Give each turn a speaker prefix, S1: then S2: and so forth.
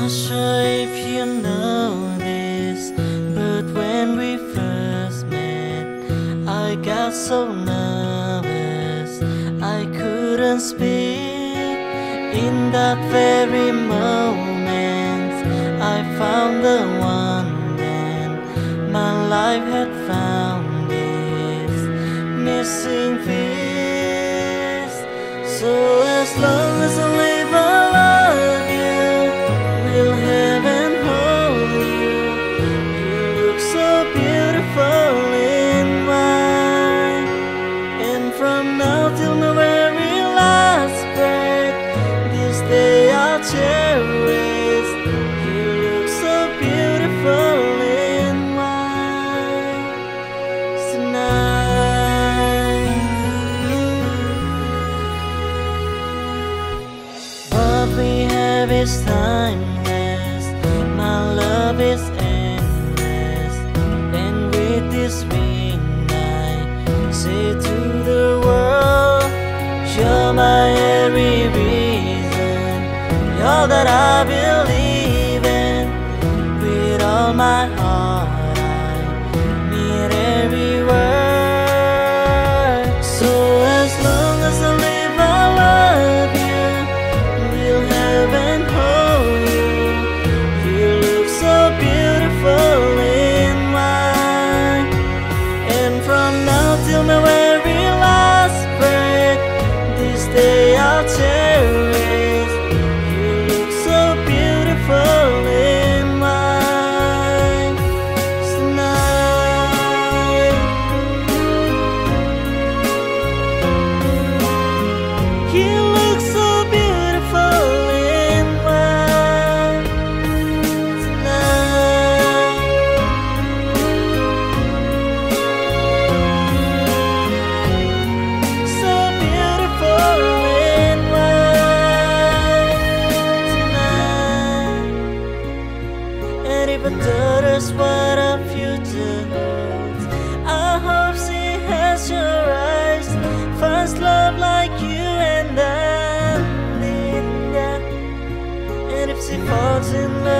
S1: Not sure if you know this, but when we first met, I got so nervous I couldn't speak. In that very moment, I found the one, then my life had found this missing piece. So as long as I live, I love you, will heaven hold you. You look so beautiful in white, and from now till my very last breath, this day I'll cherish. You look so beautiful in white tonight. What we have is timeless, my love is endless, and with this ring I say to the world, you're my every reason, you're that I believe in. With all my heart I mean every word. So as long as I live, I love you, will heaven hold you. You look so beautiful in white, and from now till my very last breath, this day I'll cherish. You look so beautiful in white tonight. You look so beautiful in white tonight. So beautiful in white tonight. And if I thought that's what our future holds, I hope she has your eyes, finds love like you and I need that. And if she falls in love